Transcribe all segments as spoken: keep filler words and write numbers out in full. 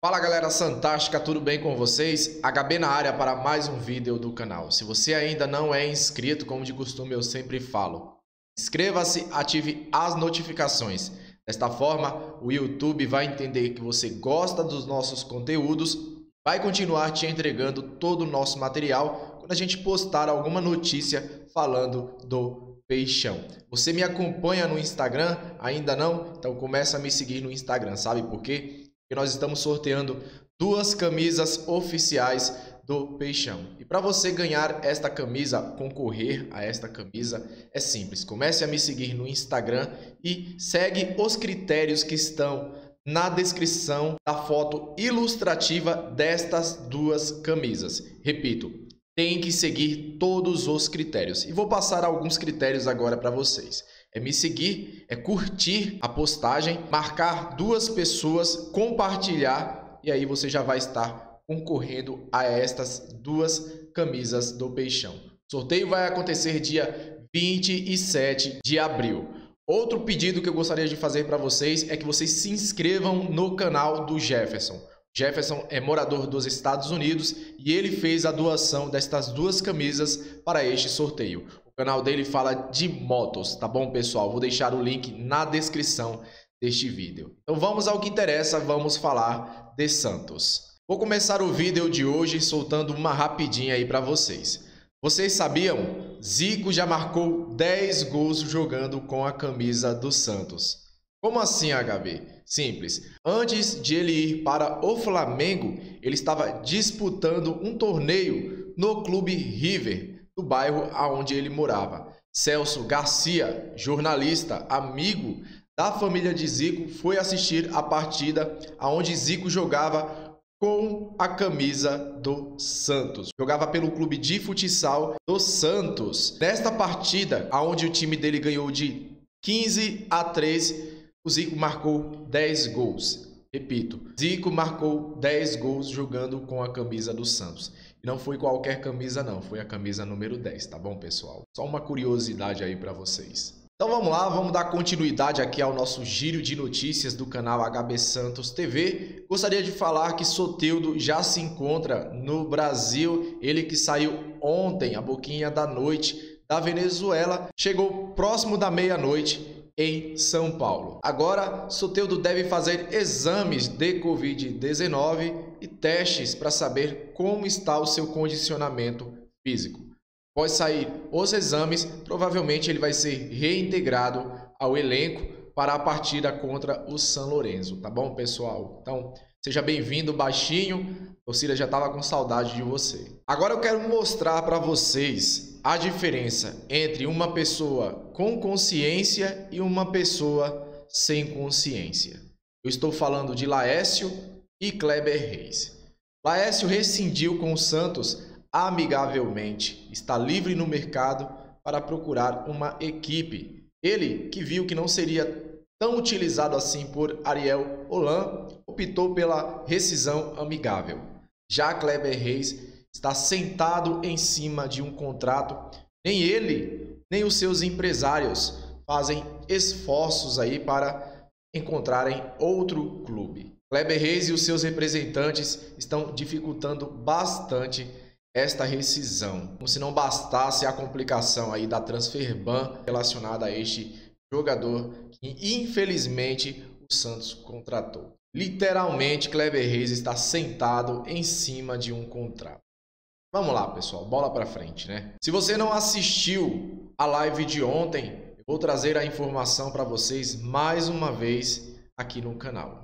Fala galera fantástica, tudo bem com vocês? H B na área para mais um vídeo do canal. Se você ainda não é inscrito, como de costume eu sempre falo, inscreva-se, ative as notificações. Desta forma, o YouTube vai entender que você gosta dos nossos conteúdos, vai continuar te entregando todo o nosso material quando a gente postar alguma notícia falando do Peixão. Você me acompanha no Instagram? Ainda não? Então começa a me seguir no Instagram, sabe por quê? Porque nós estamos sorteando duas camisas oficiais do Peixão. E para você ganhar esta camisa, concorrer a esta camisa, é simples. Comece a me seguir no Instagram e segue os critérios que estão na descrição da foto ilustrativa destas duas camisas. Repito, tem que seguir todos os critérios. E vou passar alguns critérios agora para vocês. É me seguir, é curtir a postagem, marcar duas pessoas, compartilhar e aí você já vai estar concorrendo a estas duas camisas do Peixão. O sorteio vai acontecer dia vinte e sete de abril. Outro pedido que eu gostaria de fazer para vocês é que vocês se inscrevam no canal do Jefferson. Jefferson é morador dos Estados Unidos e ele fez a doação destas duas camisas para este sorteio. O canal dele fala de motos, tá bom, pessoal? Vou deixar o link na descrição deste vídeo. Então vamos ao que interessa, vamos falar de Santos. Vou começar o vídeo de hoje soltando uma rapidinha aí para vocês. Vocês sabiam? Zico já marcou dez gols jogando com a camisa do Santos. Como assim, H B? Simples. Antes de ele ir para o Flamengo, ele estava disputando um torneio no Clube River, do bairro aonde ele morava. Celso Garcia, jornalista, amigo da família de Zico, foi assistir a partida aonde Zico jogava com a camisa do Santos. Jogava pelo clube de futsal do Santos. Nesta partida, aonde o time dele ganhou de quinze a três, o Zico marcou dez gols. Repito, Zico marcou dez gols jogando com a camisa do Santos. E não foi qualquer camisa não, foi a camisa número dez, tá bom, pessoal? Só uma curiosidade aí para vocês. Então vamos lá, vamos dar continuidade aqui ao nosso giro de notícias do canal H B Santos T V. Gostaria de falar que Soteldo já se encontra no Brasil. Ele que saiu ontem, a boquinha da noite, da Venezuela, chegou próximo da meia-noite em São Paulo. Agora, Soteldo deve fazer exames de Covid dezenove e testes para saber como está o seu condicionamento físico. Após sair os exames, provavelmente ele vai ser reintegrado ao elenco para a partida contra o São Lourenço, tá bom, pessoal? Então, seja bem-vindo, baixinho. A torcida já estava com saudade de você. Agora eu quero mostrar para vocês a diferença entre uma pessoa com consciência e uma pessoa sem consciência. Eu estou falando de Laércio e Kleber Reis. Laércio rescindiu com o Santos amigavelmente, está livre no mercado para procurar uma equipe. Ele, que viu que não seria tão utilizado assim por Ariel Holan, optou pela rescisão amigável. Já Kleber Reis está sentado em cima de um contrato. Nem ele, nem os seus empresários fazem esforços aí para encontrarem outro clube. Kleber Reis e os seus representantes estão dificultando bastante esta rescisão, como se não bastasse a complicação aí da transfer ban relacionada a este jogador que infelizmente o Santos contratou. Literalmente, Kleber Reis está sentado em cima de um contrato. Vamos lá, pessoal, bola para frente, né? Se você não assistiu a live de ontem, eu vou trazer a informação para vocês mais uma vez aqui no canal.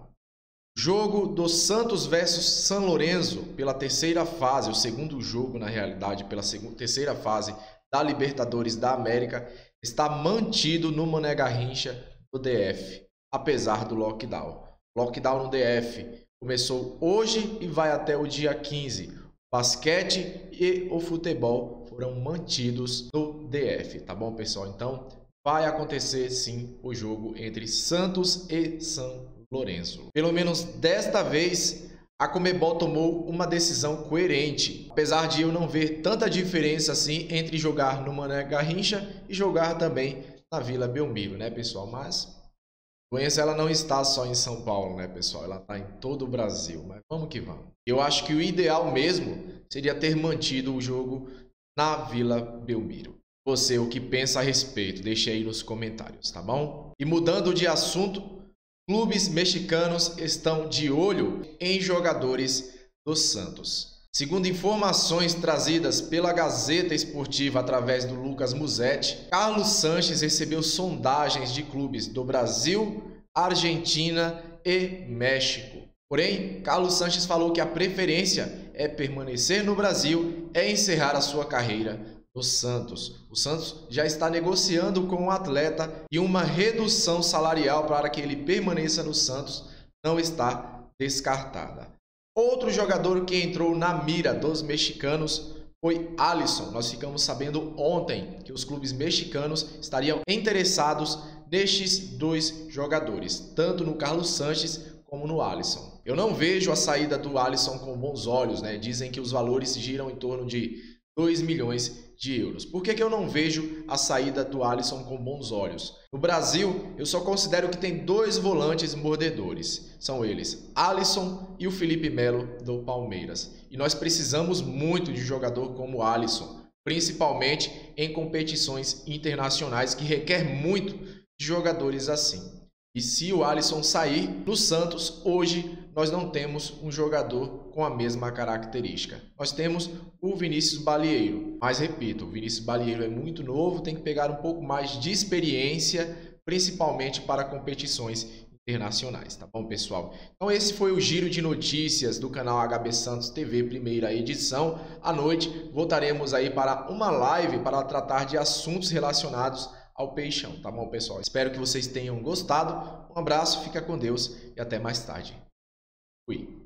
Jogo do Santos versus São Lourenço pela terceira fase, o segundo jogo na realidade, pela segunda, terceira fase da Libertadores da América, está mantido no Mané Garrincha do D F, apesar do lockdown. Lockdown no D F começou hoje e vai até o dia quinze. O basquete e o futebol foram mantidos no D F, tá bom, pessoal? Então vai acontecer sim o jogo entre Santos e São Lourenço. Pelo menos desta vez a Conmebol tomou uma decisão coerente, apesar de eu não ver tanta diferença assim entre jogar no Mané Garrincha e jogar também na Vila Belmiro, né, pessoal? Mas doença ela não está só em São Paulo, né, pessoal? Ela está em todo o Brasil, mas vamos que vamos. Eu acho que o ideal mesmo seria ter mantido o jogo na Vila Belmiro. Você, o que pensa a respeito? Deixe aí nos comentários, tá bom? E mudando de assunto, clubes mexicanos estão de olho em jogadores do Santos. Segundo informações trazidas pela Gazeta Esportiva através do Lucas Musetti, Carlos Sanches recebeu sondagens de clubes do Brasil, Argentina e México. Porém, Carlos Sanches falou que a preferência é permanecer no Brasil e encerrar a sua carreira no Santos. O Santos já está negociando com o atleta e uma redução salarial para que ele permaneça no Santos não está descartada. Outro jogador que entrou na mira dos mexicanos foi Alisson. Nós ficamos sabendo ontem que os clubes mexicanos estariam interessados nestes dois jogadores, tanto no Carlos Sanches como no Alisson. Eu não vejo a saída do Alisson com bons olhos, né? Dizem que os valores giram em torno de dois milhões de euros. Por que que eu não vejo a saída do Alisson com bons olhos? No Brasil, eu só considero que tem dois volantes mordedores. São eles, Alisson e o Felipe Melo do Palmeiras. E nós precisamos muito de jogador como Alisson, principalmente em competições internacionais que requer muito de jogadores assim. E se o Alisson sair do Santos, hoje nós não temos um jogador com a mesma característica. Nós temos o Vinícius Balieiro, mas repito, o Vinícius Balieiro é muito novo, tem que pegar um pouco mais de experiência, principalmente para competições internacionais, tá bom, pessoal? Então esse foi o giro de notícias do canal H B Santos T V, primeira edição. À noite voltaremos aí para uma live para tratar de assuntos relacionados ao Peixão, tá bom, pessoal? Espero que vocês tenham gostado. Um abraço, fica com Deus e até mais tarde. Fui.